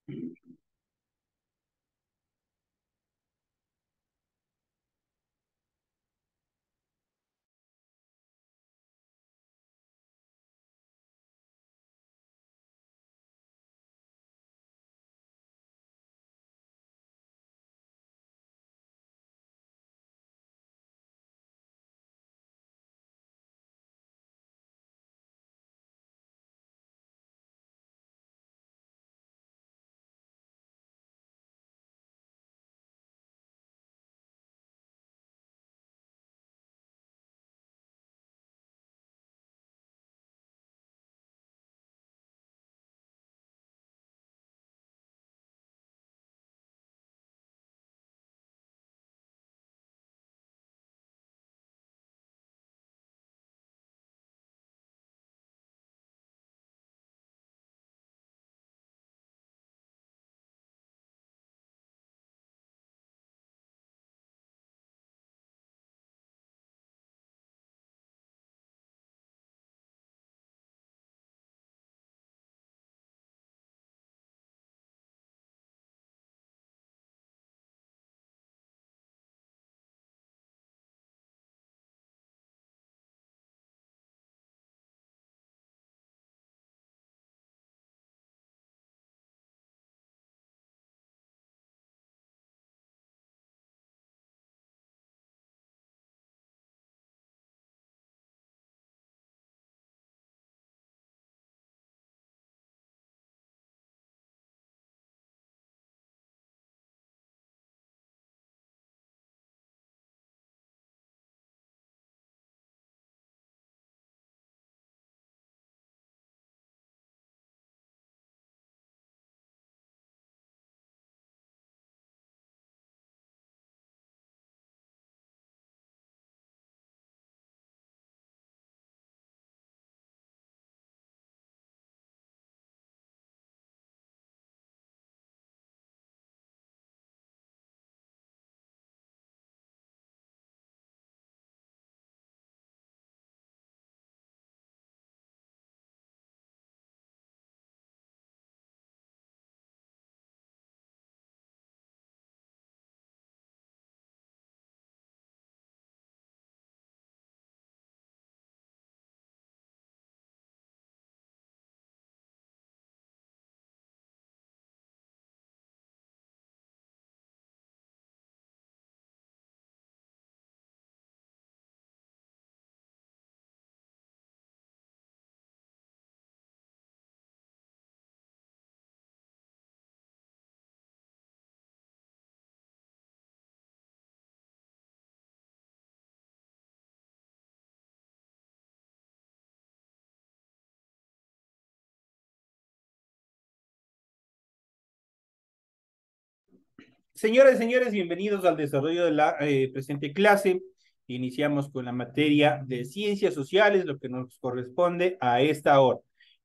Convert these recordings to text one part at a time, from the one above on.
Señoras y señores, bienvenidos al desarrollo de la presente clase. Iniciamos con la materia de ciencias sociales, lo que nos corresponde a esta hora.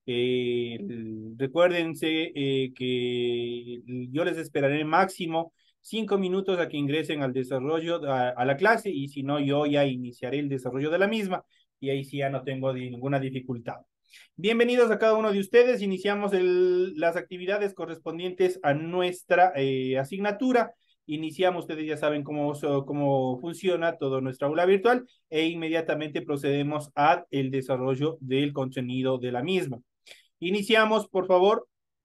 Eh, Recuérdense que yo les esperaré máximo 5 minutos a que ingresen al desarrollo, a la clase, y si no, yo ya iniciaré el desarrollo de la misma, y ahí sí ya no tengo ninguna dificultad. Bienvenidos a cada uno de ustedes. Iniciamos las actividades correspondientes a nuestra asignatura. Iniciamos, ustedes ya saben cómo funciona toda nuestra aula virtual e inmediatamente procedemos al desarrollo del contenido de la misma. Iniciamos, por favor.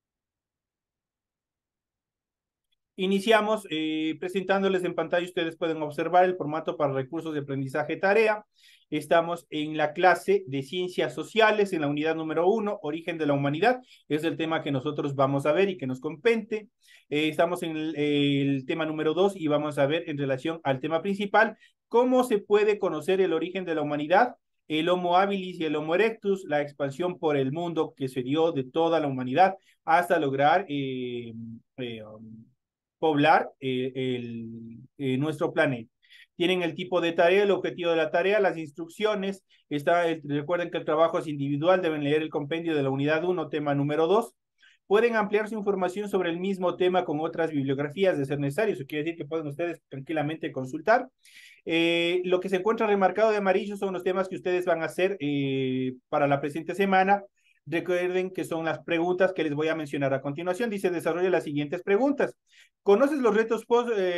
Iniciamos presentándoles en pantalla. Ustedes pueden observar el formato para recursos de aprendizaje tarea. Estamos en la clase de ciencias sociales, en la unidad número 1, origen de la humanidad. Es el tema que nosotros vamos a ver y que nos compete. Estamos en el tema número 2 y vamos a ver en relación al tema principal, cómo se puede conocer el origen de la humanidad, el Homo habilis y el Homo erectus, la expansión por el mundo que se dio de toda la humanidad hasta lograr poblar nuestro planeta. Tienen el tipo de tarea, el objetivo de la tarea, las instrucciones. Recuerden que el trabajo es individual, deben leer el compendio de la unidad 1, tema número 2. Pueden ampliar su información sobre el mismo tema con otras bibliografías de ser necesario. Eso quiere decir que pueden ustedes tranquilamente consultar. Lo que se encuentra remarcado de amarillo son los temas que ustedes van a hacer para la presente semana. Recuerden que son las preguntas que les voy a mencionar a continuación. Dice, desarrolla las siguientes preguntas. ¿Conoces los restos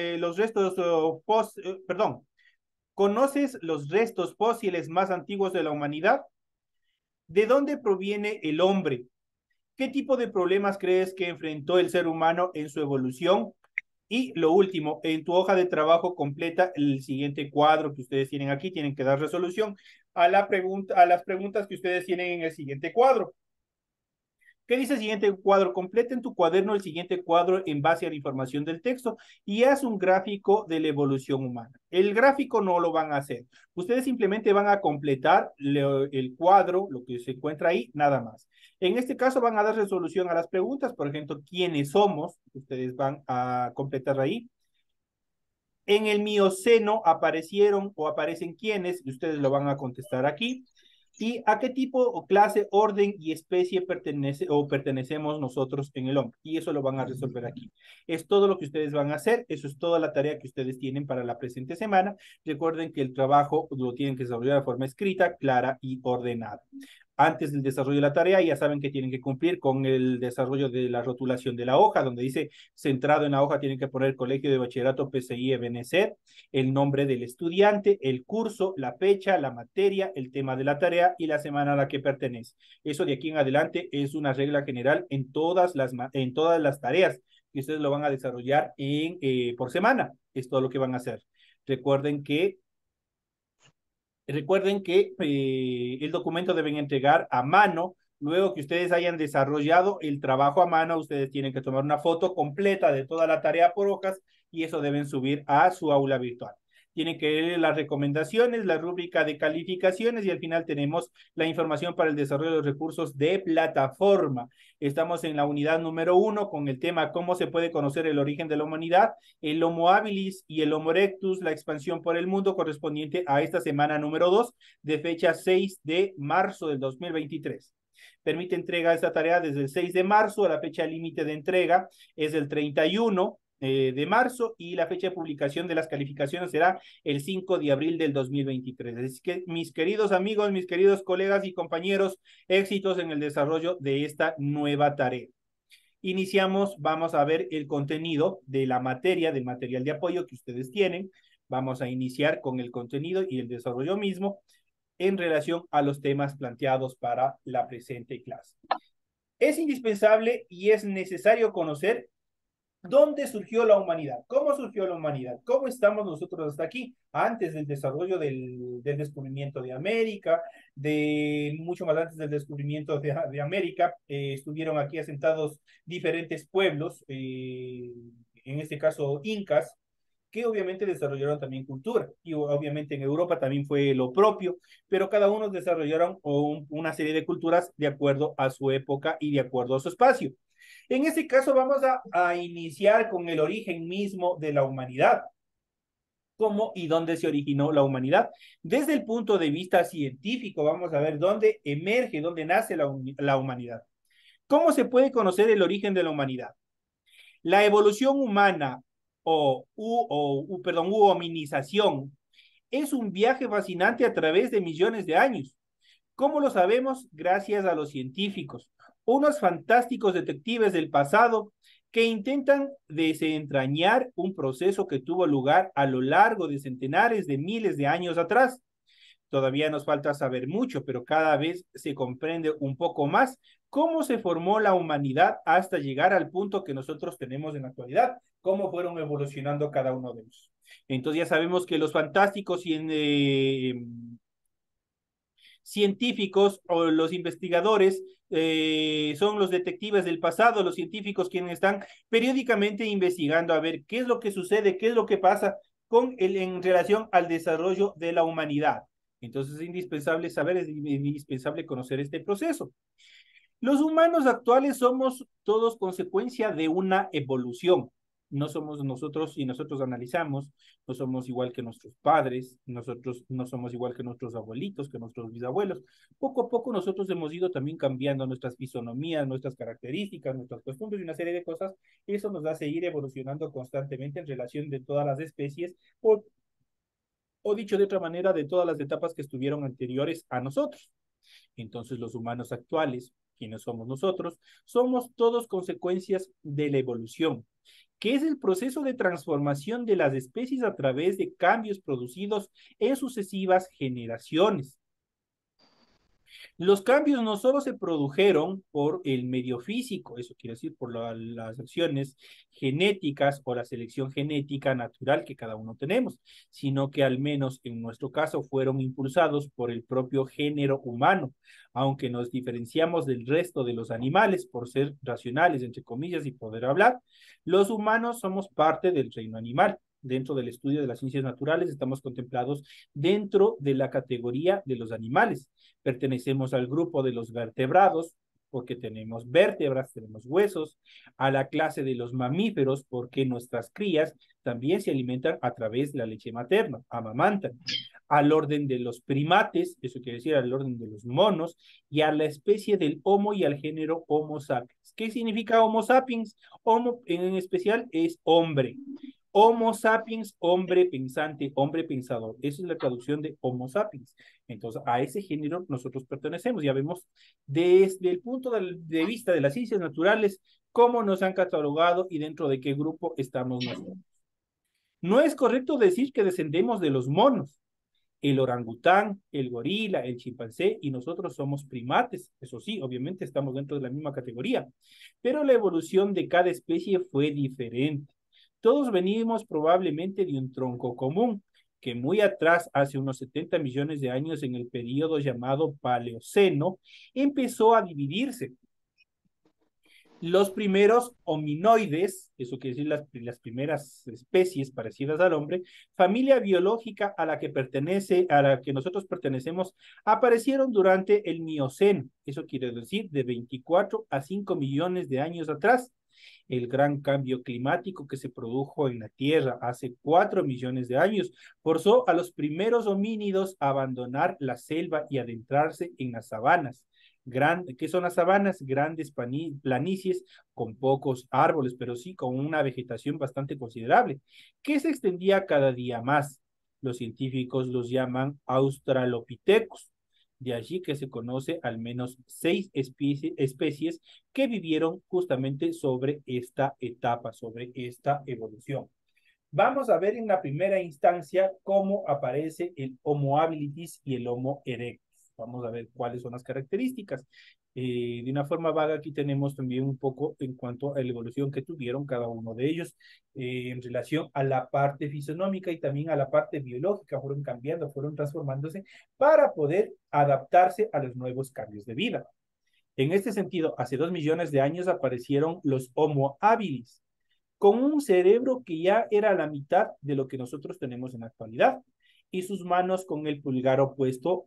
perdón, ¿conoces los restos fósiles más antiguos de la humanidad? ¿De dónde proviene el hombre? ¿Qué tipo de problemas crees que enfrentó el ser humano en su evolución? Y lo último, en tu hoja de trabajo completa el siguiente cuadro que ustedes tienen aquí, tienen que dar resolución a las preguntas que ustedes tienen en el siguiente cuadro. ¿Qué dice el siguiente cuadro? Completa en tu cuaderno el siguiente cuadro en base a la información del texto y haz un gráfico de la evolución humana. El gráfico no lo van a hacer. Ustedes simplemente van a completar el cuadro, lo que se encuentra ahí, nada más. En este caso van a dar resolución a las preguntas, por ejemplo, ¿quiénes somos? Ustedes van a completar ahí. En el Mioceno aparecieron o aparecen quiénes, y ustedes lo van a contestar aquí. ¿Y a qué tipo o clase, orden y especie pertenecemos nosotros en el hombre? Y eso lo van a resolver aquí. Es todo lo que ustedes van a hacer. Eso es toda la tarea que ustedes tienen para la presente semana. Recuerden que el trabajo lo tienen que desarrollar de forma escrita, clara y ordenada. Antes del desarrollo de la tarea, ya saben que tienen que cumplir con el desarrollo de la rotulación de la hoja, donde dice centrado en la hoja, tienen que poner Colegio de Bachillerato PCI Ebenecer, el nombre del estudiante, el curso, la fecha, la materia, el tema de la tarea y la semana a la que pertenece. Eso de aquí en adelante es una regla general en todas las tareas que ustedes lo van a desarrollar por semana. Es todo lo que van a hacer. Recuerden que el documento deben entregar a mano. Luego que ustedes hayan desarrollado el trabajo a mano, ustedes tienen que tomar una foto completa de toda la tarea por hojas y eso deben subir a su aula virtual. Tienen que leer las recomendaciones, la rúbrica de calificaciones y al final tenemos la información para el desarrollo de los recursos de plataforma. Estamos en la unidad número 1 con el tema cómo se puede conocer el origen de la humanidad, el Homo habilis y el Homo erectus, la expansión por el mundo correspondiente a esta semana número 2 de fecha 6 de marzo del 2023. Permite entrega de esta tarea desde el 6 de marzo, la fecha límite de entrega es el 31 de marzo y la fecha de publicación de las calificaciones será el 5 de abril del 2023. Así que mis queridos amigos, mis queridos colegas y compañeros, éxitos en el desarrollo de esta nueva tarea. Iniciamos, vamos a ver el contenido de la materia, del material de apoyo que ustedes tienen. Vamos a iniciar con el contenido y el desarrollo mismo en relación a los temas planteados para la presente clase. Es indispensable y es necesario conocer dónde surgió la humanidad, cómo surgió la humanidad, cómo estamos nosotros hasta aquí, antes del desarrollo del descubrimiento de América, mucho más antes del descubrimiento de América, estuvieron aquí asentados diferentes pueblos, en este caso incas, que obviamente desarrollaron también cultura, y obviamente en Europa también fue lo propio, pero cada uno desarrollaron una serie de culturas de acuerdo a su época y de acuerdo a su espacio. En este caso vamos a iniciar con el origen mismo de la humanidad. ¿Cómo y dónde se originó la humanidad? Desde el punto de vista científico, vamos a ver dónde emerge, dónde nace la humanidad. ¿Cómo se puede conocer el origen de la humanidad? La evolución humana perdón, hominización es un viaje fascinante a través de millones de años. ¿Cómo lo sabemos? Gracias a los científicos, unos fantásticos detectives del pasado que intentan desentrañar un proceso que tuvo lugar a lo largo de centenares de miles de años atrás. Todavía nos falta saber mucho, pero cada vez se comprende un poco más cómo se formó la humanidad hasta llegar al punto que nosotros tenemos en la actualidad, cómo fueron evolucionando cada uno de ellos. Entonces ya sabemos que los fantásticos científicos o los investigadores son los detectives del pasado, los científicos quienes están periódicamente investigando a ver qué es lo que sucede, qué es lo que pasa en relación al desarrollo de la humanidad. Entonces es indispensable saber, es indispensable conocer este proceso. Los humanos actuales somos todos consecuencia de una evolución. No somos nosotros, y nosotros analizamos, no somos igual que nuestros padres, nosotros no somos igual que nuestros abuelitos, que nuestros bisabuelos. Poco a poco nosotros hemos ido también cambiando nuestras fisonomías, nuestras características, nuestras costumbres y una serie de cosas. Eso nos hace ir evolucionando constantemente en relación de todas las especies, o dicho de otra manera, de todas las etapas que estuvieron anteriores a nosotros. Entonces los humanos actuales quienes somos nosotros, somos todos consecuencias de la evolución, que es el proceso de transformación de las especies a través de cambios producidos en sucesivas generaciones. Los cambios no solo se produjeron por el medio físico, eso quiere decir por las acciones genéticas o la selección genética natural que cada uno tenemos, sino que al menos en nuestro caso fueron impulsados por el propio género humano, aunque nos diferenciamos del resto de los animales por ser racionales, entre comillas, y poder hablar, los humanos somos parte del reino animal. Dentro del estudio de las ciencias naturales estamos contemplados dentro de la categoría de los animales. Pertenecemos al grupo de los vertebrados, porque tenemos vértebras, tenemos huesos, a la clase de los mamíferos, porque nuestras crías también se alimentan a través de la leche materna, amamantan, al orden de los primates, eso quiere decir al orden de los monos, y a la especie del Homo y al género Homo sapiens. ¿Qué significa Homo sapiens? Homo en especial es hombre. Homo sapiens, hombre pensante, hombre pensador. Esa es la traducción de Homo sapiens. Entonces, a ese género nosotros pertenecemos. Ya vemos desde el punto de vista de las ciencias naturales cómo nos han catalogado y dentro de qué grupo estamos nosotros. No es correcto decir que descendemos de los monos. El orangután, el gorila, el chimpancé y nosotros somos primates. Eso sí, obviamente estamos dentro de la misma categoría. Pero la evolución de cada especie fue diferente. Todos venimos probablemente de un tronco común, que muy atrás, hace unos 70 millones de años, en el periodo llamado Paleoceno, empezó a dividirse. Los primeros hominoides, eso quiere decir las primeras especies parecidas al hombre, familia biológica a la que pertenece, a la que nosotros pertenecemos, aparecieron durante el Mioceno, eso quiere decir de 24 a 5 millones de años atrás. El gran cambio climático que se produjo en la Tierra hace 4 millones de años forzó a los primeros homínidos a abandonar la selva y adentrarse en las sabanas. ¿Qué son las sabanas? Grandes planicies con pocos árboles, pero sí con una vegetación bastante considerable, que se extendía cada día más. Los científicos los llaman australopithecus. De allí que se conoce al menos 6 especies que vivieron justamente sobre esta etapa, sobre esta evolución. Vamos a ver en la primera instancia cómo aparece el Homo habilis y el Homo erectus. Vamos a ver cuáles son las características. De una forma vaga, aquí tenemos también un poco en cuanto a la evolución que tuvieron cada uno de ellos en relación a la parte fisionómica y también a la parte biológica. Fueron cambiando, fueron transformándose para poder adaptarse a los nuevos cambios de vida. En este sentido, hace 2 millones de años aparecieron los Homo habilis, con un cerebro que ya era la mitad de lo que nosotros tenemos en la actualidad, y sus manos con el pulgar opuesto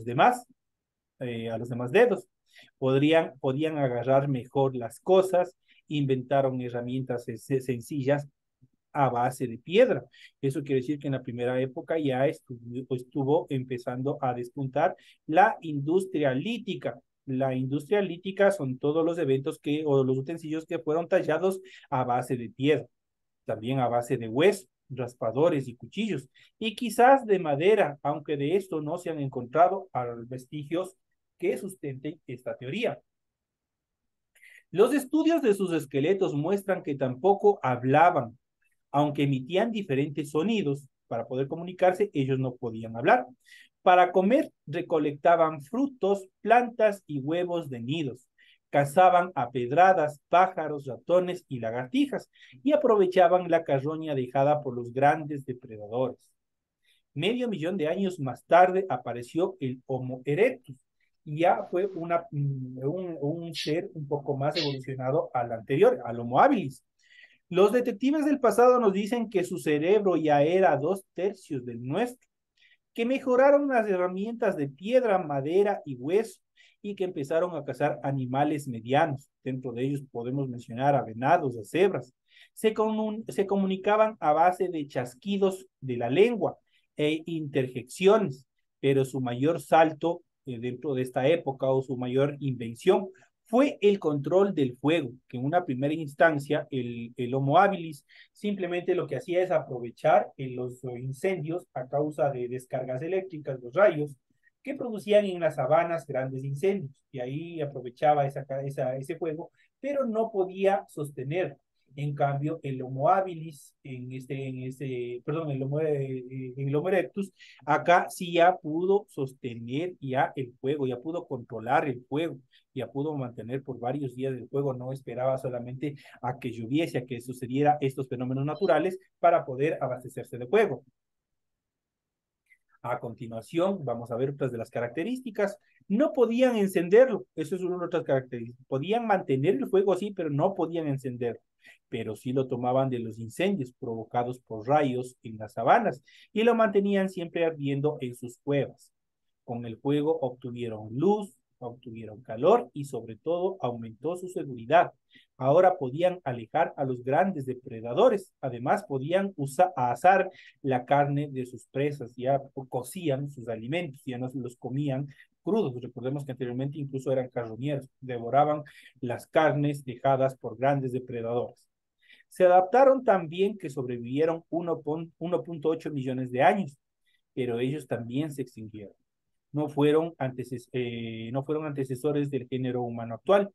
a los demás dedos. Podían agarrar mejor las cosas, inventaron herramientas sencillas a base de piedra. Eso quiere decir que en la primera época ya estuvo empezando a despuntar la industria lítica. La industria lítica son todos los eventos o los utensilios que fueron tallados a base de piedra, también a base de hueso, raspadores y cuchillos, y quizás de madera, aunque de esto no se han encontrado vestigios que sustenten esta teoría. Los estudios de sus esqueletos muestran que tampoco hablaban, aunque emitían diferentes sonidos para poder comunicarse, ellos no podían hablar. Para comer, recolectaban frutos, plantas y huevos de nidos. Cazaban a pedradas, pájaros, ratones y lagartijas y aprovechaban la carroña dejada por los grandes depredadores. Medio millón de años más tarde apareció el Homo erectus. Ya fue un ser un poco más evolucionado al anterior, al Homo habilis. Los detectives del pasado nos dicen que su cerebro ya era 2/3 del nuestro, que mejoraron las herramientas de piedra, madera y hueso y que empezaron a cazar animales medianos. Dentro de ellos podemos mencionar a venados, a cebras. Se comunicaban a base de chasquidos de la lengua e interjecciones, pero su mayor salto dentro de esta época o su mayor invención fue el control del fuego, que en una primera instancia el Homo habilis simplemente lo que hacía es aprovechar los incendios a causa de descargas eléctricas, los rayos, que producían en las sabanas grandes incendios. Y ahí aprovechaba ese fuego, pero no podía sostener. En cambio, el Homo habilis, perdón, el Homo erectus, acá sí ya pudo sostener ya el fuego, ya pudo controlar el fuego, ya pudo mantener por varios días el fuego, no esperaba solamente a que lloviese, a que sucediera estos fenómenos naturales para poder abastecerse de fuego. A continuación, vamos a ver otras de las características. No podían encenderlo, eso es una de otras características. Podían mantener el fuego así, pero no podían encenderlo. Pero sí lo tomaban de los incendios provocados por rayos en las sabanas y lo mantenían siempre ardiendo en sus cuevas. Con el fuego obtuvieron luz, obtuvieron calor y sobre todo aumentó su seguridad. Ahora podían alejar a los grandes depredadores. Además podían asar la carne de sus presas, ya cocían sus alimentos, ya no los comían crudos. Recordemos que anteriormente incluso eran carroñeros, devoraban las carnes dejadas por grandes depredadores. Se adaptaron también que sobrevivieron 1.8 millones de años, pero ellos también se extinguieron. No fueron antecesores del género humano actual,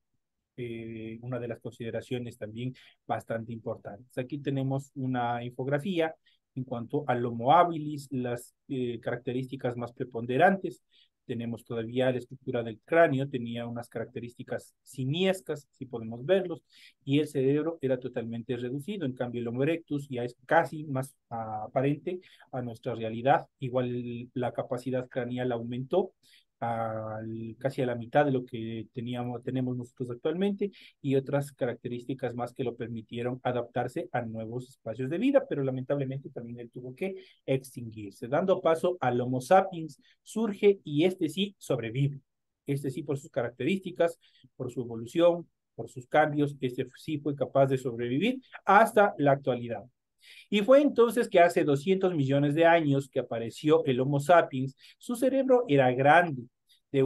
una de las consideraciones también bastante importantes. Aquí tenemos una infografía en cuanto al Homo habilis, las características más preponderantes. Tenemos todavía la estructura del cráneo, tenía unas características simiescas, si podemos verlos, y el cerebro era totalmente reducido. En cambio, el Homo erectus ya es casi más aparente a nuestra realidad. Igual la capacidad craneal aumentó casi a la mitad de lo que tenemos nosotros actualmente y otras características más que lo permitieron adaptarse a nuevos espacios de vida, pero lamentablemente también él tuvo que extinguirse. Dando paso al Homo sapiens, surge y este sí sobrevive. Este sí por sus características, por su evolución, por sus cambios, este sí fue capaz de sobrevivir hasta la actualidad. Y fue entonces que hace 200 millones de años que apareció el Homo sapiens. Su cerebro era grande, de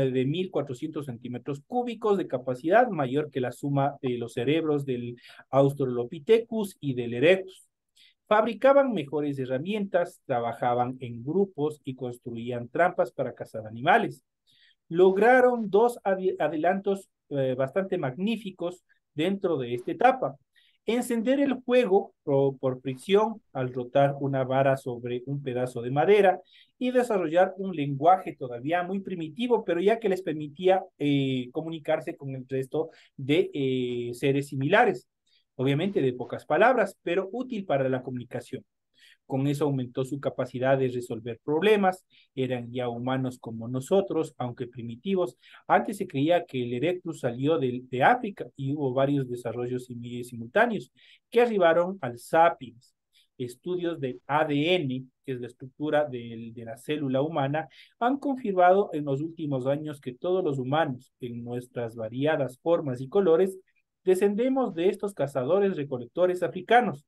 9.400 centímetros cúbicos de capacidad, mayor que la suma de los cerebros del Australopithecus y del Erectus. Fabricaban mejores herramientas, trabajaban en grupos y construían trampas para cazar animales. Lograron dos adelantos bastante magníficos dentro de esta etapa. Encender el fuego por fricción al rotar una vara sobre un pedazo de madera y desarrollar un lenguaje todavía muy primitivo, pero ya que les permitía comunicarse con el resto de seres similares. Obviamente de pocas palabras, pero útil para la comunicación. Con eso aumentó su capacidad de resolver problemas, eran ya humanos como nosotros, aunque primitivos. Antes se creía que el Erectus salió de África y hubo varios desarrollos simultáneos que arribaron al Sapiens. Estudios del ADN, que es la estructura de la célula humana, han confirmado en los últimos años que todos los humanos, en nuestras variadas formas y colores, descendemos de estos cazadores-recolectores africanos.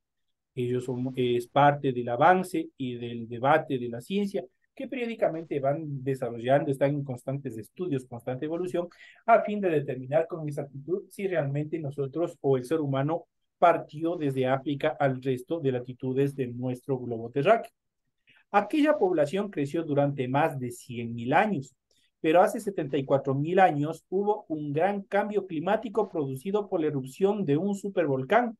Es parte del avance y del debate de la ciencia que periódicamente van desarrollando, están en constantes estudios, constante evolución, a fin de determinar con exactitud si realmente nosotros o el ser humano partió desde África al resto de latitudes de nuestro globo terráqueo. Aquella población creció durante más de 100.000 años, pero hace 74.000 años hubo un gran cambio climático producido por la erupción de un supervolcán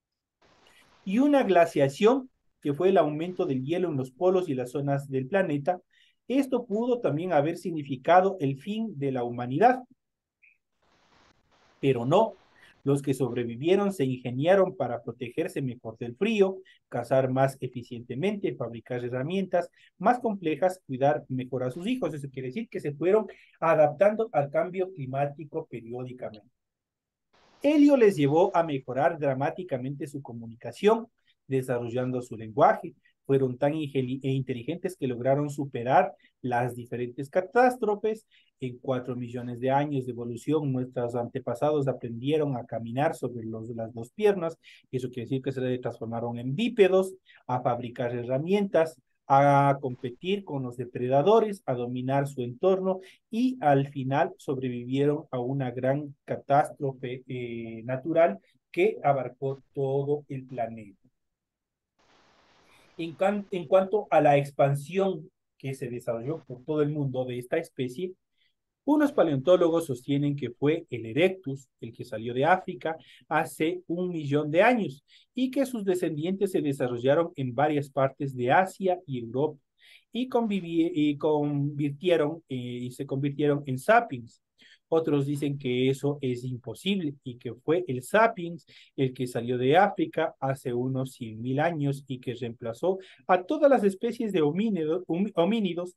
y una glaciación, que fue el aumento del hielo en los polos y las zonas del planeta. Esto pudo también haber significado el fin de la humanidad, pero no. Los que sobrevivieron se ingeniaron para protegerse mejor del frío, cazar más eficientemente, fabricar herramientas más complejas, cuidar mejor a sus hijos. Eso quiere decir que se fueron adaptando al cambio climático periódicamente. Ello les llevó a mejorar dramáticamente su comunicación, desarrollando su lenguaje. Fueron tan inteligentes que lograron superar las diferentes catástrofes. En 4 millones de años de evolución, nuestros antepasados aprendieron a caminar sobre las dos piernas. Eso quiere decir que se transformaron en bípedos, a fabricar herramientas, a competir con los depredadores, a dominar su entorno y al final sobrevivieron a una gran catástrofe natural que abarcó todo el planeta. En cuanto a la expansión que se desarrolló por todo el mundo de esta especie, unos paleontólogos sostienen que fue el Erectus, el que salió de África hace 1 millón de años, y que sus descendientes se desarrollaron en varias partes de Asia y Europa, y se convirtieron en sapiens. Otros dicen que eso es imposible y que fue el sapiens el que salió de África hace unos 100.000 años y que reemplazó a todas las especies de homínidos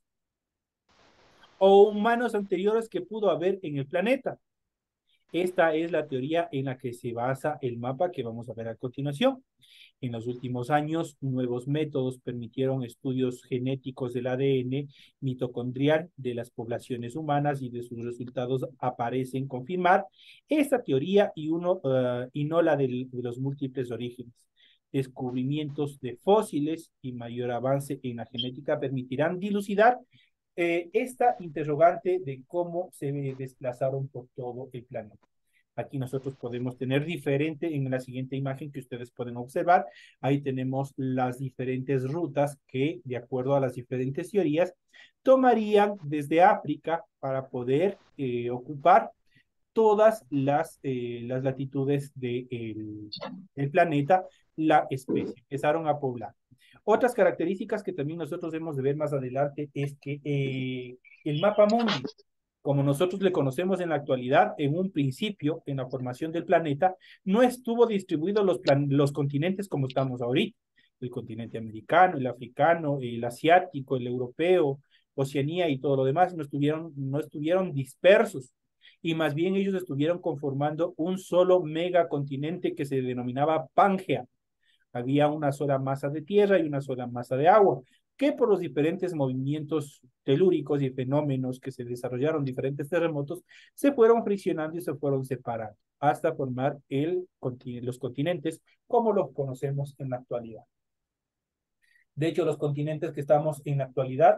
o humanos anteriores que pudo haber en el planeta. Esta es la teoría en la que se basa el mapa que vamos a ver a continuación. En los últimos años, nuevos métodos permitieron estudios genéticos del ADN mitocondrial de las poblaciones humanas y de sus resultados aparecen confirmar esta teoría y no la de los múltiples orígenes. Descubrimientos de fósiles y mayor avance en la genética permitirán dilucidar esta interrogante de cómo se desplazaron por todo el planeta. Aquí nosotros podemos tener diferente, en la siguiente imagen que ustedes pueden observar, ahí tenemos las diferentes rutas que, de acuerdo a las diferentes teorías, tomarían desde África para poder ocupar todas las latitudes del planeta, la especie. Empezaron a poblar. Otras características que también nosotros debemos de ver más adelante es que el mapa mundi, como nosotros le conocemos en la actualidad, en un principio, en la formación del planeta, no estuvo distribuido los continentes como estamos ahorita. El continente americano, el africano, el asiático, el europeo, Oceanía y todo lo demás no estuvieron dispersos, y más bien ellos estuvieron conformando un solo megacontinente que se denominaba Pangea. Había una sola masa de tierra y una sola masa de agua, que por los diferentes movimientos telúricos y fenómenos que se desarrollaron, diferentes terremotos, se fueron friccionando y se fueron separando hasta formar los continentes como los conocemos en la actualidad. De hecho, los continentes que estamos en la actualidad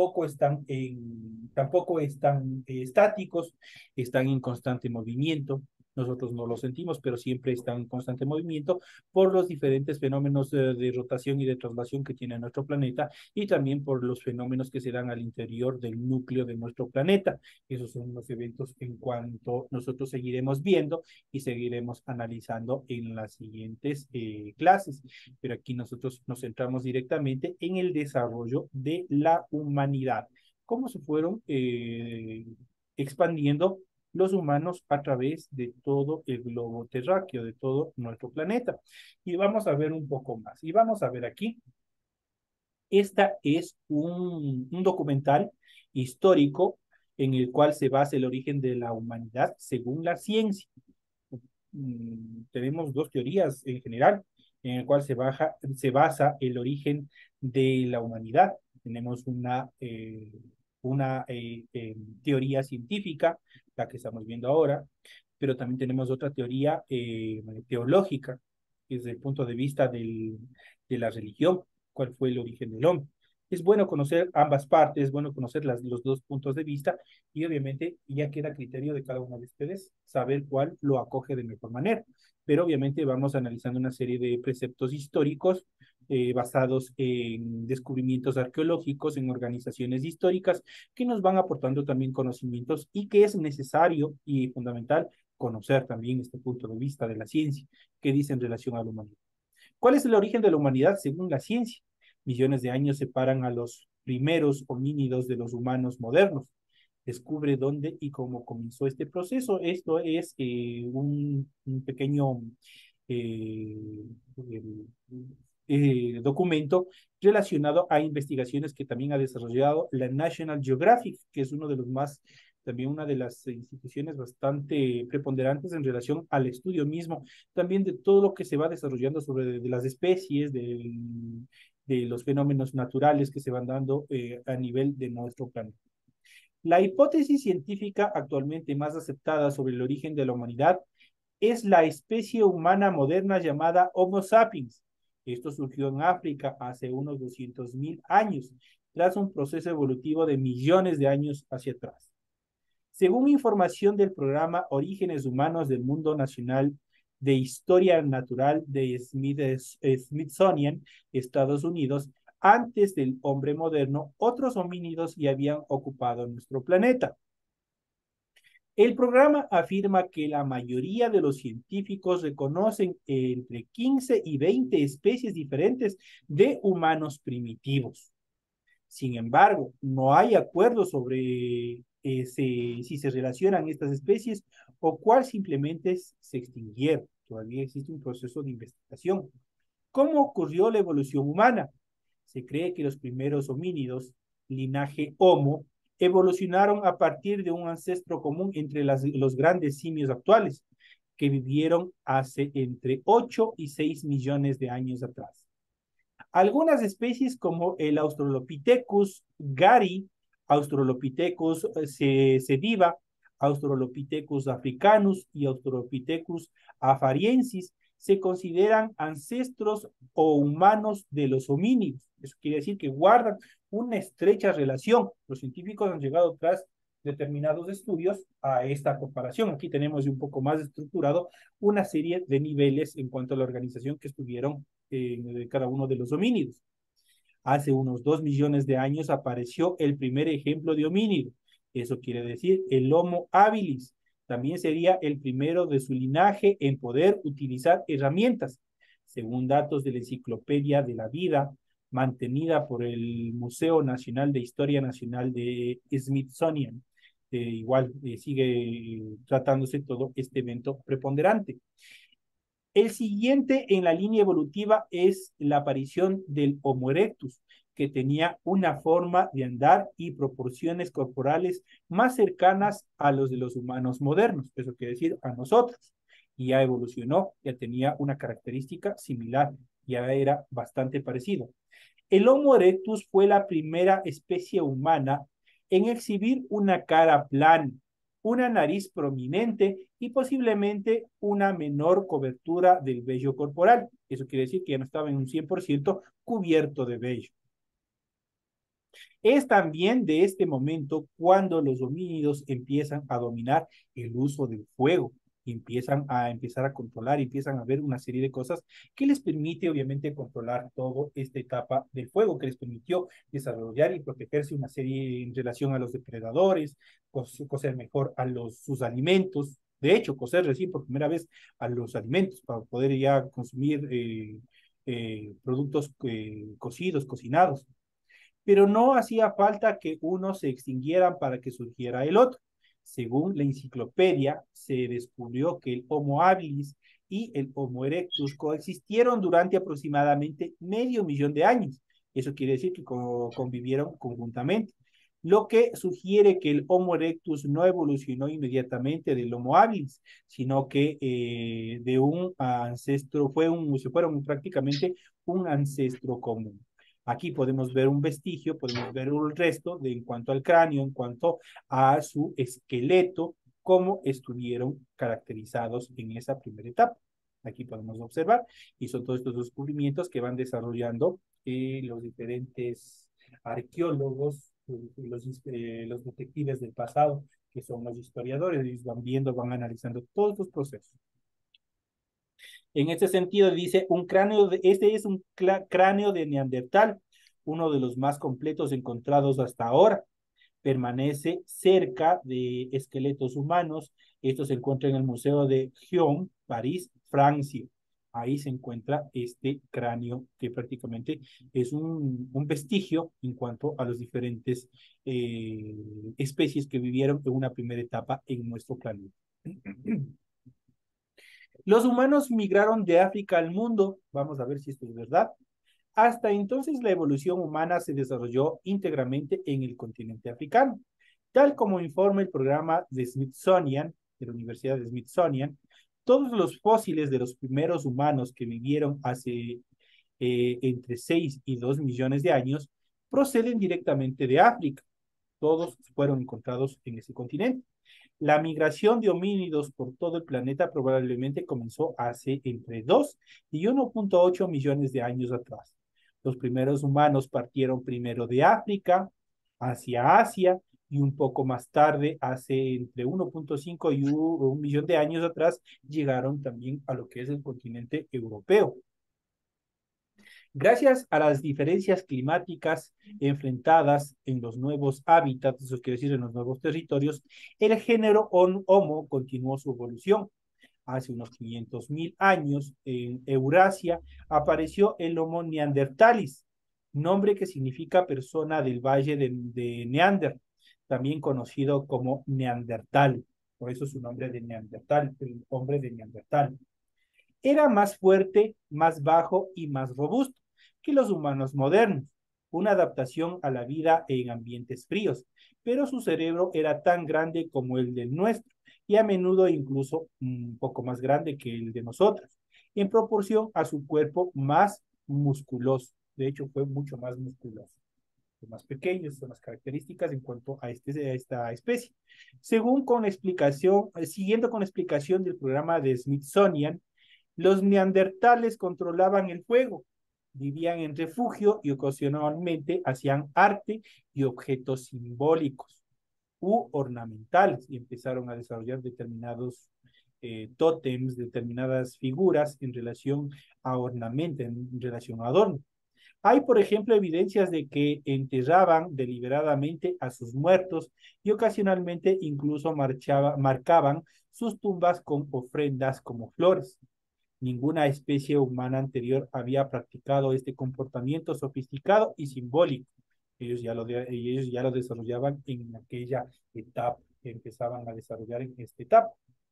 tampoco están estáticos, están en constante movimiento. Nosotros no lo sentimos, pero siempre están en constante movimiento por los diferentes fenómenos de rotación y de traslación que tiene nuestro planeta y también por los fenómenos que se dan al interior del núcleo de nuestro planeta. Esos son los eventos en cuanto nosotros seguiremos viendo y seguiremos analizando en las siguientes clases. Pero aquí nosotros nos centramos directamente en el desarrollo de la humanidad, cómo se fueron expandiendo los humanos a través de todo el globo terráqueo, de todo nuestro planeta. Y vamos a ver un poco más. Y vamos a ver aquí, esta es un documental histórico en el cual se basa el origen de la humanidad según la ciencia. Tenemos dos teorías en general en el cual se basa el origen de la humanidad. Tenemos una teoría científica, la que estamos viendo ahora, pero también tenemos otra teoría teológica, desde el punto de vista de la religión, cuál fue el origen del hombre. Es bueno conocer ambas partes, es bueno conocer los dos puntos de vista y obviamente ya queda a criterio de cada uno de ustedes saber cuál lo acoge de mejor manera. Pero obviamente vamos analizando una serie de preceptos históricos basados en descubrimientos arqueológicos, en organizaciones históricas, que nos van aportando también conocimientos y que es necesario y fundamental conocer también este punto de vista de la ciencia que dice en relación a la humanidad. ¿Cuál es el origen de la humanidad según la ciencia? Millones de años separan a los primeros homínidos de los humanos modernos. Descubre dónde y cómo comenzó este proceso. Esto es un pequeño eh, documento relacionado a investigaciones que también ha desarrollado la National Geographic, que es uno de los más, también una de las instituciones bastante preponderantes en relación al estudio mismo, también de todo lo que se va desarrollando sobre de las especies, de los fenómenos naturales que se van dando a nivel de nuestro planeta. La hipótesis científica actualmente más aceptada sobre el origen de la humanidad es la especie humana moderna llamada Homo sapiens. Esto surgió en África hace unos 200.000 años, tras un proceso evolutivo de millones de años hacia atrás. Según información del programa Orígenes Humanos del Mundo Nacional de Historia Natural de Smithsonian, Estados Unidos, antes del hombre moderno, otros homínidos ya habían ocupado nuestro planeta. El programa afirma que la mayoría de los científicos reconocen entre 15 y 20 especies diferentes de humanos primitivos. Sin embargo, no hay acuerdo sobre si se relacionan estas especies o cuál simplemente se extinguieron. Todavía existe un proceso de investigación. ¿Cómo ocurrió la evolución humana? Se cree que los primeros homínidos, linaje Homo, evolucionaron a partir de un ancestro común entre los grandes simios actuales, que vivieron hace entre 8 y 6 millones de años atrás. Algunas especies como el Australopithecus gari, Australopithecus sediva, Australopithecus africanus y Australopithecus afariensis se consideran ancestros o humanos de los homínidos. Eso quiere decir que guardan una estrecha relación. Los científicos han llegado tras determinados estudios a esta comparación. Aquí tenemos un poco más estructurado una serie de niveles en cuanto a la organización que estuvieron de cada uno de los homínidos. Hace unos 2 millones de años apareció el primer ejemplo de homínido. Eso quiere decir el Homo habilis. También sería el primero de su linaje en poder utilizar herramientas. Según datos de la Enciclopedia de la Vida, mantenida por el Museo Nacional de Historia Nacional de Smithsonian. Igual sigue tratándose todo este evento preponderante. El siguiente en la línea evolutiva es la aparición del Homo erectus, que tenía una forma de andar y proporciones corporales más cercanas a los de los humanos modernos, eso quiere decir a nosotros. Y ya evolucionó, ya tenía una característica similar, ya era bastante parecido. El Homo erectus fue la primera especie humana en exhibir una cara plana, una nariz prominente y posiblemente una menor cobertura del vello corporal. Eso quiere decir que ya no estaba en un 100% cubierto de vello. Es también de este momento cuando los homínidos empiezan a dominar el uso del fuego, empiezan a controlar, empiezan a ver una serie de cosas que les permite obviamente controlar toda esta etapa del fuego, que les permitió desarrollar y protegerse una serie en relación a los depredadores, cocer mejor a sus alimentos, de hecho, cocer recién por primera vez a los alimentos para poder ya consumir productos cocidos, cocinados, pero no hacía falta que uno se extinguieran para que surgiera el otro. Según la enciclopedia, se descubrió que el Homo habilis y el Homo erectus coexistieron durante aproximadamente medio millón de años. Eso quiere decir que convivieron conjuntamente, lo que sugiere que el Homo erectus no evolucionó inmediatamente del Homo habilis, sino que de un ancestro, se fueron prácticamente un ancestro común. Aquí podemos ver un vestigio, podemos ver un resto en cuanto al cráneo, en cuanto a su esqueleto, cómo estuvieron caracterizados en esa primera etapa. Aquí podemos observar, y son todos estos descubrimientos que van desarrollando los diferentes arqueólogos, los detectives del pasado, que son los historiadores, ellos van viendo, van analizando todos estos procesos. En este sentido, dice, este es un cráneo de Neandertal, uno de los más completos encontrados hasta ahora. Permanece cerca de esqueletos humanos. Esto se encuentra en el Museo de Lyon, París, Francia. Ahí se encuentra este cráneo que prácticamente es un vestigio en cuanto a las diferentes especies que vivieron en una primera etapa en nuestro planeta. Los humanos migraron de África al mundo, vamos a ver si esto es verdad. Hasta entonces la evolución humana se desarrolló íntegramente en el continente africano, tal como informa el programa de Smithsonian, de la Universidad de Smithsonian. Todos los fósiles de los primeros humanos que vivieron hace entre 6 y 2 millones de años proceden directamente de África. Todos fueron encontrados en ese continente. La migración de homínidos por todo el planeta probablemente comenzó hace entre 2 y 1.8 millones de años atrás. Los primeros humanos partieron primero de África hacia Asia y un poco más tarde, hace entre 1.5 y 1 millón de años atrás, llegaron también a lo que es el continente europeo. Gracias a las diferencias climáticas enfrentadas en los nuevos hábitats, eso quiere decir en los nuevos territorios, el género Homo continuó su evolución. Hace unos 500.000 años, en Eurasia, apareció el Homo neanderthalis, nombre que significa persona del valle de Neander, también conocido como Neandertal. Por eso su nombre de Neandertal, el hombre de Neandertal. Era más fuerte, más bajo y más robusto que los humanos modernos, una adaptación a la vida en ambientes fríos, pero su cerebro era tan grande como el del nuestro y a menudo incluso un poco más grande que el de nosotros, en proporción a su cuerpo más musculoso. De hecho, fue mucho más musculoso. Los más pequeños son las características en cuanto a esta especie. Según con explicación, siguiendo con la explicación del programa de Smithsonian, los neandertales controlaban el fuego, vivían en refugio y ocasionalmente hacían arte y objetos simbólicos u ornamentales y empezaron a desarrollar determinados tótems, determinadas figuras en relación a ornamento, en relación a adorno. Hay, por ejemplo, evidencias de que enterraban deliberadamente a sus muertos y ocasionalmente incluso marcaban sus tumbas con ofrendas como flores. Ninguna especie humana anterior había practicado este comportamiento sofisticado y simbólico. Ellos ya lo desarrollaban en aquella etapa, que empezaban a desarrollar en esta etapa.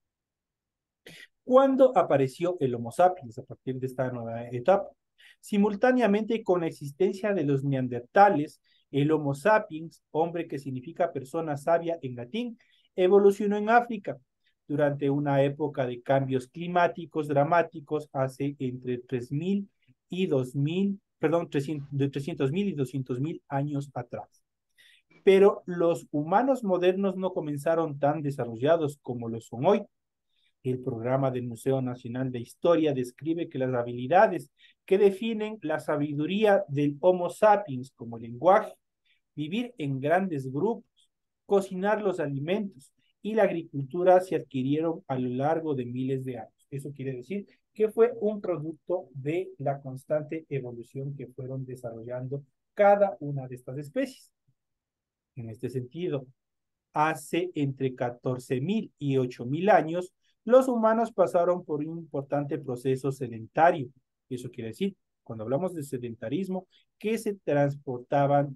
¿Cuándo apareció el Homo sapiens a partir de esta nueva etapa? Simultáneamente con la existencia de los neandertales, el Homo sapiens, hombre que significa persona sabia en latín, evolucionó en África durante una época de cambios climáticos dramáticos hace entre 3.000 y 2.000, perdón, 300.000 y 200.000 años atrás. Pero los humanos modernos no comenzaron tan desarrollados como lo son hoy. El programa del Museo Nacional de Historia describe que las habilidades que definen la sabiduría del Homo sapiens como lenguaje, vivir en grandes grupos, cocinar los alimentos y la agricultura se adquirieron a lo largo de miles de años. Eso quiere decir que fue un producto de la constante evolución que fueron desarrollando cada una de estas especies. En este sentido, hace entre 14.000 y 8.000 años, los humanos pasaron por un importante proceso sedentario. Eso quiere decir, cuando hablamos de sedentarismo, que se transportaban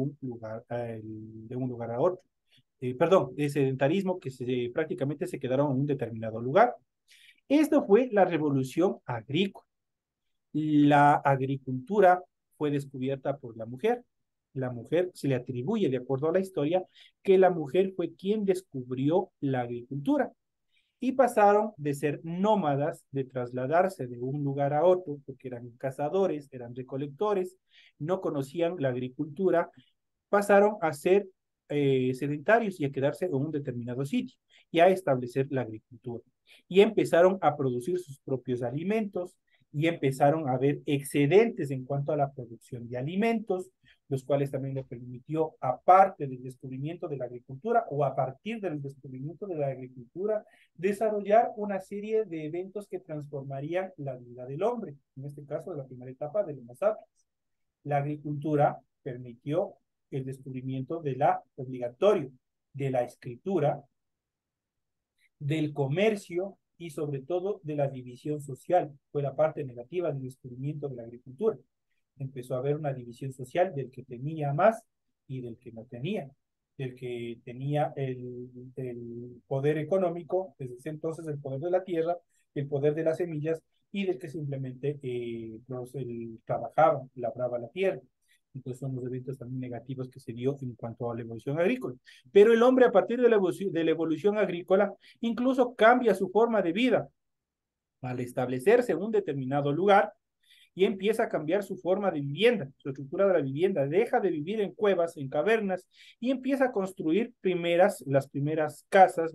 de un lugar a otro. Perdón, de sedentarismo que prácticamente se quedaron en un determinado lugar. Esto fue la revolución agrícola. La agricultura fue descubierta por la mujer. La mujer se le atribuye, de acuerdo a la historia, que la mujer fue quien descubrió la agricultura y pasaron de ser nómadas, de trasladarse de un lugar a otro, porque eran cazadores, eran recolectores, no conocían la agricultura, pasaron a ser sedentarios y a quedarse en un determinado sitio y a establecer la agricultura. Y empezaron a producir sus propios alimentos y empezaron a haber excedentes en cuanto a la producción de alimentos, los cuales también le permitió, aparte del descubrimiento de la agricultura o a partir del descubrimiento de la agricultura, desarrollar una serie de eventos que transformarían la vida del hombre, en este caso de la primera etapa del Homo sapiens. La agricultura permitió el descubrimiento de la obligatorio, de la escritura, del comercio y sobre todo de la división social. Fue la parte negativa del descubrimiento de la agricultura. Empezó a haber una división social del que tenía más y del que no tenía, del que tenía el poder económico, desde ese entonces el poder de la tierra, el poder de las semillas y del que simplemente trabajaba, labraba la tierra. Entonces son los eventos también negativos que se dio en cuanto a la evolución agrícola. Pero el hombre a partir de la evolución agrícola incluso cambia su forma de vida al establecerse en un determinado lugar y empieza a cambiar su forma de vivienda, su estructura de la vivienda, deja de vivir en cuevas, en cavernas y empieza a construir las primeras casas,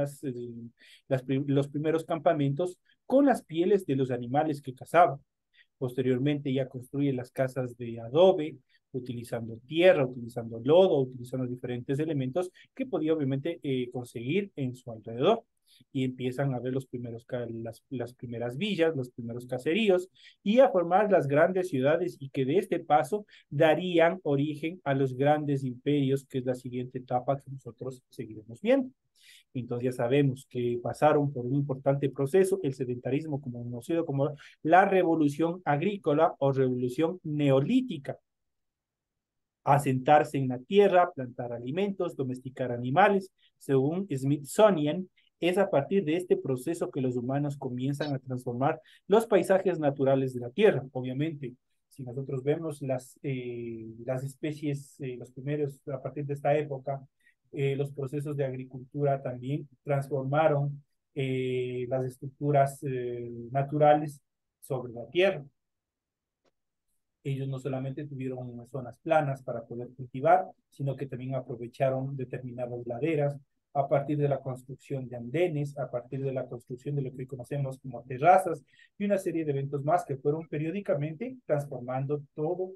los primeros campamentos con las pieles de los animales que cazaba. Posteriormente ya construye las casas de adobe, utilizando tierra, utilizando lodo, utilizando diferentes elementos que podía obviamente conseguir en su alrededor. Y empiezan a ver las primeras villas, los primeros caseríos y a formar las grandes ciudades y que de este paso darían origen a los grandes imperios, que es la siguiente etapa que nosotros seguiremos viendo. Entonces ya sabemos que pasaron por un importante proceso, el sedentarismo como conocido como la revolución agrícola o revolución neolítica, asentarse en la tierra, plantar alimentos, domesticar animales. Según Smithsonian, es a partir de este proceso que los humanos comienzan a transformar los paisajes naturales de la tierra. Obviamente, si nosotros vemos las especies, los primeros, a partir de esta época, los procesos de agricultura también transformaron las estructuras naturales sobre la tierra. Ellos no solamente tuvieron zonas planas para poder cultivar, sino que también aprovecharon determinadas laderas a partir de la construcción de andenes, a partir de la construcción de lo que hoy conocemos como terrazas y una serie de eventos más que fueron periódicamente transformando todo,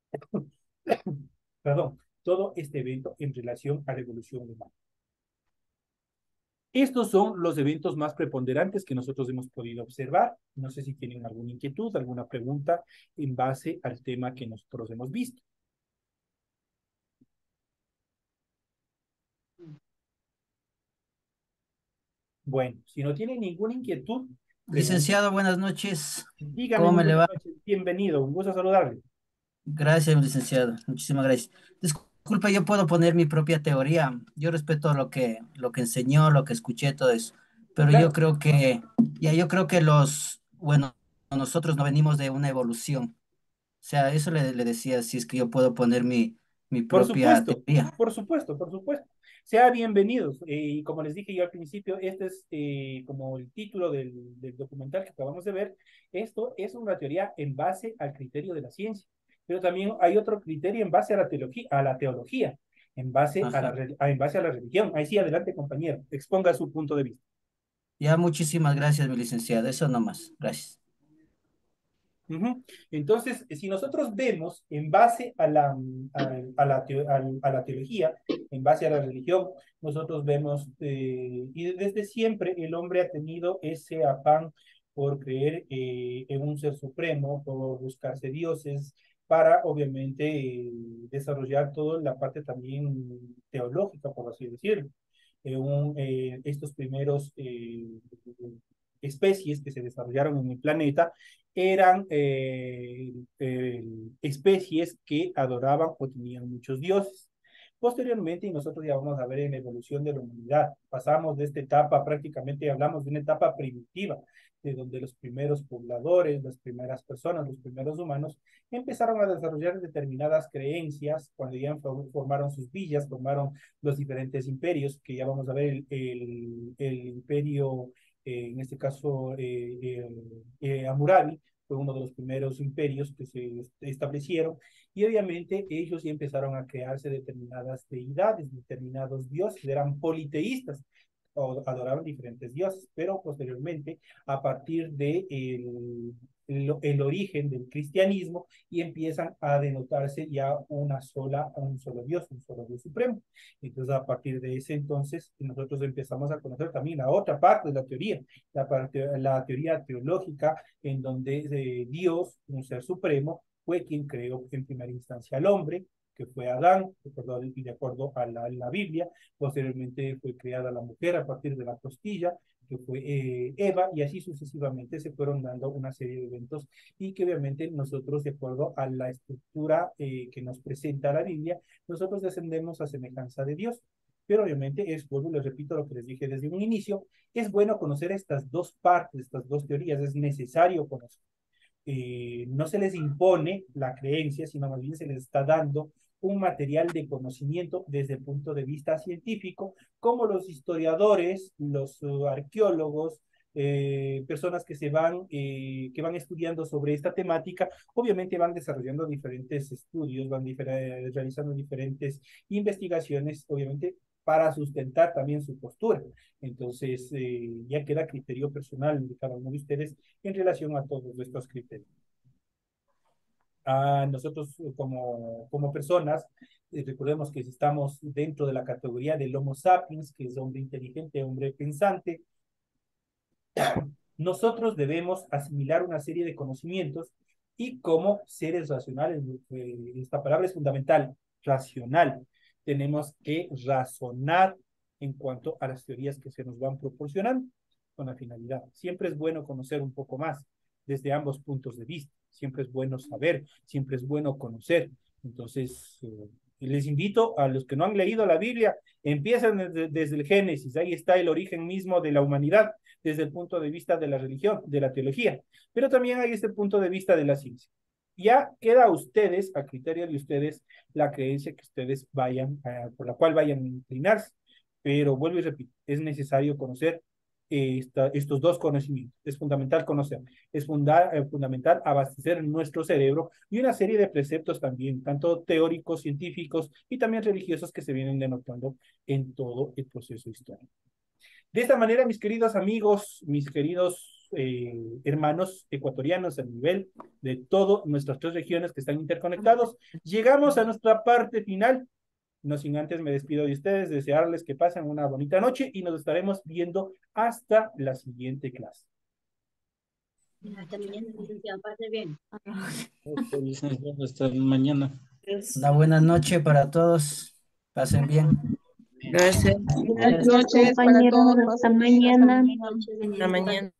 perdón, todo este evento en relación a la evolución humana. Estos son los eventos más preponderantes que nosotros hemos podido observar. No sé si tienen alguna inquietud, alguna pregunta en base al tema que nosotros hemos visto. Bueno, si no tienen ninguna inquietud, Licenciado, buenas noches. dígame ¿Cómo muy me le buenas va? noches. Bienvenido, un gusto saludarle. Gracias, licenciado. Muchísimas gracias. Disculpa, yo puedo poner mi propia teoría. Yo respeto lo que enseñó, lo que escuché, todo eso. Pero yo Claro, creo que, yo creo que bueno, nosotros no venimos de una evolución. O sea, eso le decía, si es que yo puedo poner mi por propia supuesto, teoría. por supuesto, por supuesto. Sea bienvenidos. Y como les dije yo al principio, este es como el título del documental que acabamos de ver. Esto es una teoría en base al criterio de la ciencia, pero también hay otro criterio en base a la teología, Ajá. en base a la religión. Ahí sí, adelante, compañero, exponga su punto de vista. Ya, muchísimas gracias, mi licenciado. Eso nomás. Gracias. Ujú. Entonces, si nosotros vemos en base a la teología, en base a la religión, nosotros vemos, y desde siempre el hombre ha tenido ese afán por creer en un ser supremo, por buscarse dioses, para obviamente desarrollar toda la parte también teológica, por así decirlo. Estos primeros especies que se desarrollaron en el planeta eran especies que adoraban o tenían muchos dioses. Posteriormente, y nosotros ya vamos a ver en la evolución de la humanidad, pasamos de esta etapa, prácticamente hablamos de una etapa primitiva, de donde los primeros pobladores, las primeras personas, los primeros humanos, empezaron a desarrollar determinadas creencias cuando ya formaron sus villas, formaron los diferentes imperios, que ya vamos a ver el imperio, en este caso, Hammurabi, fue uno de los primeros imperios que se establecieron y obviamente ellos ya empezaron a crearse determinadas deidades, determinados dioses, eran politeístas o adoraban diferentes dioses, pero posteriormente, a partir de el origen del cristianismo, y empiezan a denotarse ya un solo Dios supremo. Entonces, a partir de ese entonces, nosotros empezamos a conocer también la otra parte de la teoría, la teoría teológica, en donde Dios, un ser supremo, fue quien creó en primera instancia al hombre, que fue Adán, de acuerdo a la Biblia. Posteriormente fue creada la mujer a partir de la costilla, que fue Eva, y así sucesivamente se fueron dando una serie de eventos y que obviamente nosotros, de acuerdo a la estructura que nos presenta la Biblia, nosotros descendemos a semejanza de Dios. Pero obviamente es, vuelvo, les repito lo que les dije desde un inicio, es bueno conocer estas dos partes, estas dos teorías, es necesario conocer. No se les impone la creencia, sino más bien se les está dando un material de conocimiento desde el punto de vista científico, como los historiadores, los arqueólogos, personas que van estudiando sobre esta temática, obviamente van desarrollando diferentes estudios, realizando diferentes investigaciones, obviamente para sustentar también su postura. Entonces, ya queda criterio personal de cada uno de ustedes en relación a todos estos criterios. a nosotros como personas. Recordemos que estamos dentro de la categoría del Homo sapiens, que es hombre inteligente, hombre pensante. Nosotros debemos asimilar una serie de conocimientos y como seres racionales, esta palabra es fundamental, racional, tenemos que razonar en cuanto a las teorías que se nos van proporcionando con la finalidad. Siempre es bueno conocer un poco más desde ambos puntos de vista, siempre es bueno saber, siempre es bueno conocer. Entonces, les invito a los que no han leído la Biblia, empiecen desde el Génesis, ahí está el origen mismo de la humanidad desde el punto de vista de la religión, de la teología, pero también hay este punto de vista de la ciencia. Ya queda a ustedes, a criterio de ustedes, la creencia que ustedes vayan, por la cual vayan a inclinarse. Pero vuelvo y repito, es necesario conocer estos dos conocimientos. Es fundamental conocer, es fundamental abastecer nuestro cerebro y una serie de preceptos también, tanto teóricos, científicos y también religiosos que se vienen denotando en todo el proceso histórico. De esta manera, mis queridos amigos, mis queridos hermanos ecuatorianos a nivel de todas nuestras tres regiones que están interconectados, llegamos a nuestra parte final. No sin antes me despido de ustedes, desearles que pasen una bonita noche y nos estaremos viendo hasta la siguiente clase. Hasta mañana, licenciado. Pase bien. Ok, licenciado, hasta mañana. Una buena noche para todos. Pasen bien. Gracias. Buenas Gracias, noches para compañeros. todos. Hasta Pasen bien. Hasta mañana. mañana. Hasta mañana.